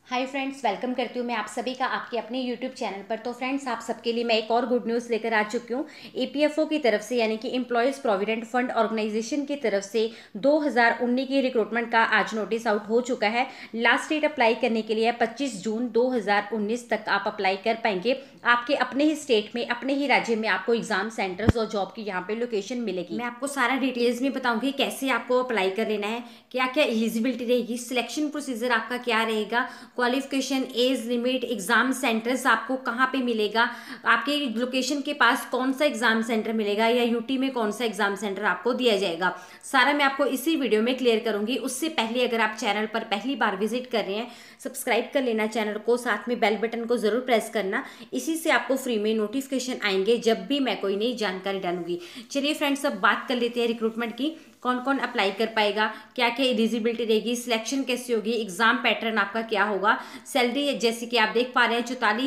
Hi friends, welcome करती हूँ मैं आप सभी का आपके अपने यूट्यूब चैनल पर। तो फ्रेंड्स, आप सबके लिए मैं एक और गुड न्यूज़ लेकर आ चुकी हूँ। ईपीएफओ की तरफ से यानी कि एम्प्लॉयज़ प्रोविडेंट फंड ऑर्गेनाइजेशन की तरफ से 2019 की रिक्रूटमेंट का आज नोटिस आउट हो चुका है। लास्ट डेट अप्लाई करने के लिए 25 जून 2019 तक आप अप्लाई कर पाएंगे। आपके अपने ही स्टेट में, अपने ही राज्य में आपको एग्जाम सेंटर्स और जॉब की यहाँ पे लोकेशन मिलेगी। मैं आपको सारा डिटेल्स में बताऊंगी कैसे आपको अप्लाई कर लेना है, क्या क्या एलिजिबिलिटी रहेगी, सिलेक्शन प्रोसीजर आपका क्या रहेगा, qualification, age limit, exam centres आपको कहाँ पे मिलेगा, आपके लोकेशन के पास कौन सा एग्जाम सेंटर मिलेगा या यूटी में कौन सा एग्जाम सेंटर आपको दिया जाएगा, सारा मैं आपको इसी वीडियो में क्लियर करूंगी। उससे पहले अगर आप चैनल पर पहली बार विजिट कर रहे हैं, सब्सक्राइब कर लेना चैनल को, साथ में बेल बटन को जरूर प्रेस करना। इसी से आपको फ्री में नोटिफिकेशन आएंगे जब भी मैं कोई नई जानकारी डालूंगी। चलिए फ्रेंड्स, अब बात कर लेते हैं रिक्रूटमेंट की। कौन कौन अप्लाई कर पाएगा, क्या क्या एलिजिबिलिटी रहेगी, सिलेक्शन कैसे होगी, एग्जाम पैटर्न आपका क्या होगा, सैलरी जैसे कि आप देख पा रहे हैं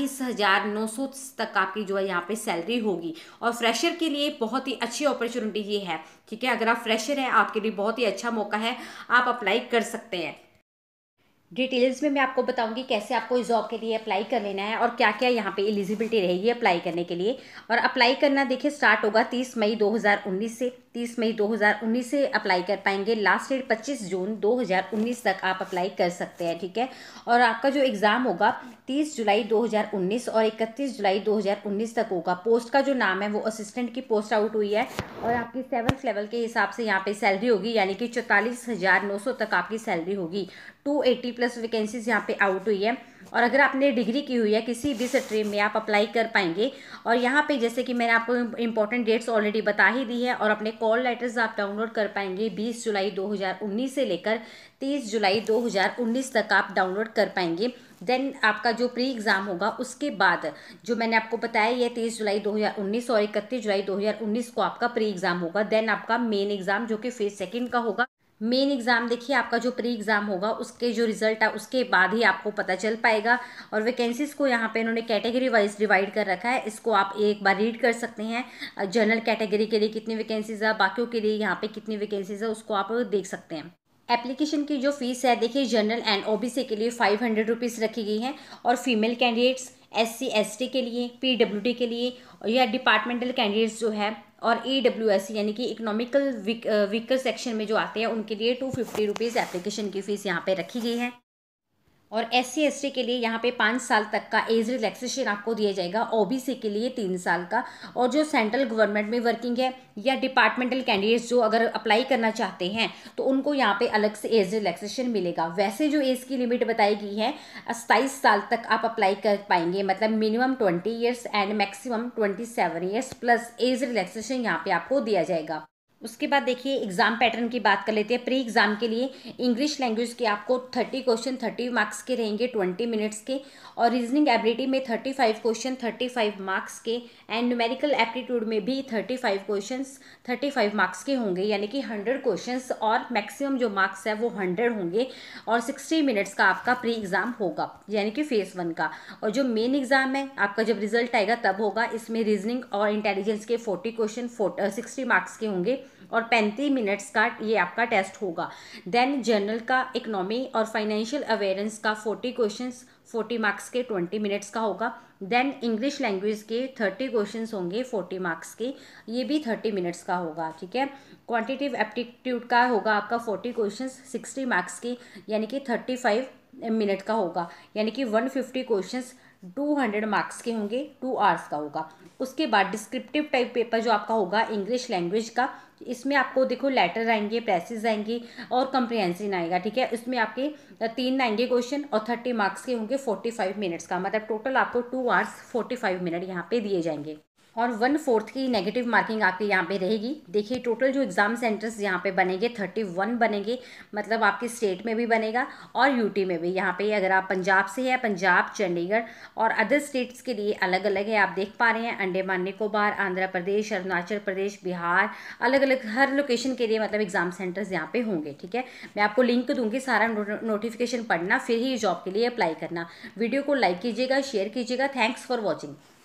44,900 तक आपकी जो है यहाँ पे सैलरी होगी। और फ्रेशर के लिए बहुत ही अच्छी अपॉर्चुनिटी ये है, ठीक है। अगर आप फ्रेशर हैं, आपके लिए बहुत ही अच्छा मौका है, आप अप्लाई कर सकते हैं। डिटेल्स में मैं आपको बताऊंगी कैसे आपको इस जॉब के लिए अप्लाई कर लेना है और क्या क्या यहाँ पे एलिजिबिलिटी रहेगी अप्लाई करने के लिए। और अप्लाई करना देखिए स्टार्ट होगा 30 मई 2019 से। 30 मई 2019 से अप्लाई कर पाएंगे। लास्ट डेट 25 जून 2019 तक आप अप्लाई कर सकते हैं, ठीक है। और आपका जो एग्ज़ाम होगा 30 जुलाई 2019 और 31 जुलाई 2019 तक होगा। पोस्ट का जो नाम है वो असिस्टेंट की पोस्ट आउट हुई है और आपकी 7th लेवल के हिसाब से यहाँ पे सैलरी होगी, यानी कि 44,900 तक आपकी सैलरी होगी। 280 प्लस वैकेंसीज यहाँ पे आउट हुई है। और अगर आपने डिग्री की हुई है किसी भी स्ट्रीम में, आप अप्लाई कर पाएंगे। और यहाँ पे जैसे कि मैंने आपको इंपॉर्टेंट डेट्स ऑलरेडी बता ही दी है। और अपने कॉल लेटर्स आप डाउनलोड कर पाएंगे 20 जुलाई 2019 से लेकर 30 जुलाई 2019 तक आप डाउनलोड कर पाएंगे। देन आपका जो प्री एग्ज़ाम होगा उसके बाद जो मैंने आपको बताया, ये 30 जुलाई 2019 और 31 जुलाई 2019 को आपका प्री एग्ज़ाम होगा। देन आपका मेन एग्ज़ाम जो कि फेज सेकंड का होगा। मेन एग्ज़ाम देखिए, आपका जो प्री एग्ज़ाम होगा उसके जो रिजल्ट है उसके बाद ही आपको पता चल पाएगा। और वैकेंसीज़ को यहाँ पे इन्होंने कैटेगरी वाइज डिवाइड कर रखा है, इसको आप एक बार रीड कर सकते हैं। जनरल कैटेगरी के लिए कितनी वैकेंसीज़ है, बाकियों के लिए यहाँ पे कितनी वैकेंसीज़ है, उसको आप देख सकते हैं। एप्लीकेशन की जो फीस है देखिए, जनरल एंड ओबीसी के लिए 500 रुपीज़ रखी गई है। और फीमेल कैंडिडेट्स, SC ST के लिए, PWD के लिए या डिपार्टमेंटल कैंडिडेट्स जो है, और EWS यानी कि इकोनॉमिकल वीकर सेक्शन में जो आते हैं उनके लिए 250 रुपीज़ एप्लीकेशन की फ़ीस यहाँ पे रखी गई है। और SC ST के लिए यहाँ पे 5 साल तक का एज रिलैक्सेशन आपको दिया जाएगा। OBC के लिए 3 साल का। और जो सेंट्रल गवर्नमेंट में वर्किंग है या डिपार्टमेंटल कैंडिडेट्स जो अगर अप्लाई करना चाहते हैं तो उनको यहाँ पे अलग से एज रिलैक्सेशन मिलेगा। वैसे जो एज की लिमिट बताई गई है 27 साल तक आप अप्लाई कर पाएंगे, मतलब minimum 20 years and maximum 27 years plus age relaxation यहाँ पे आपको दिया जाएगा। उसके बाद देखिए एग्जाम पैटर्न की बात कर लेते हैं। प्री एग्जाम के लिए इंग्लिश लैंग्वेज के आपको 30 क्वेश्चन 30 मार्क्स के रहेंगे 20 मिनट्स के। और रीजनिंग एबिलिटी में 35 क्वेश्चन 35 मार्क्स के। एंड न्यूमेरिकल एप्टीट्यूड में भी 35 क्वेश्चंस 35 मार्क्स के होंगे, यानी कि 100 क्वेश्चंस और मैक्सिमम जो मार्क्स है वो 100 होंगे। और 60 मिनट्स का आपका प्री एग्जाम होगा, यानी कि फेज 1 का। और जो मेन एग्जाम है आपका जब रिजल्ट आएगा तब होगा। इसमें रीजनिंग और इंटेलिजेंस के 40 क्वेश्चन 60 मार्क्स के होंगे और 35 मिनट्स का ये आपका टेस्ट होगा। देन जनरल का, इकोनॉमी और फाइनेंशियल अवेयरेंस का 40 क्वेश्चंस 40 मार्क्स के 20 मिनट्स का होगा। देन इंग्लिश लैंग्वेज के 30 क्वेश्चंस होंगे 40 मार्क्स के, ये भी 30 मिनट्स का होगा, ठीक है। क्वांटिटेटिव एप्टीट्यूड का होगा आपका 40 क्वेश्चंस 60 मार्क्स के, यानी कि 35 मिनट का होगा, यानी कि 150 क्वेश्चंस 200 मार्क्स के होंगे, 2 आवर्स का होगा। उसके बाद डिस्क्रिप्टिव टाइप पेपर जो आपका होगा इंग्लिश लैंग्वेज का, इसमें आपको देखो लेटर आएंगे, पैसेज आएंगे और कंप्रिहेंशन आएगा, ठीक है। इसमें आपके 3 आएंगे क्वेश्चन और 30 मार्क्स के होंगे 45 मिनट्स का, मतलब टोटल आपको 2 आवर्स 45 मिनट यहाँ पे दिए जाएंगे। और 1/4 की नेगेटिव मार्किंग आपके यहाँ पे रहेगी। देखिए टोटल जो एग्जाम सेंटर्स यहाँ पे बनेंगे 31 बनेंगे, मतलब आपके स्टेट में भी बनेगा और यूटी में भी। यहाँ पे अगर आप पंजाब से है, पंजाब, चंडीगढ़ और अदर स्टेट्स के लिए अलग अलग है। आप देख पा रहे हैं अंडमान निकोबार, आंध्र प्रदेश, अरुणाचल प्रदेश, बिहार, अलग अलग हर लोकेशन के लिए मतलब एग्जाम सेंटर्स यहाँ पे होंगे, ठीक है। मैं आपको लिंक दूंगी, सारा नोटिफिकेशन पढ़ना, फिर ही जॉब के लिए अप्लाई करना। वीडियो को लाइक कीजिएगा, शेयर कीजिएगा। Thanks for watching.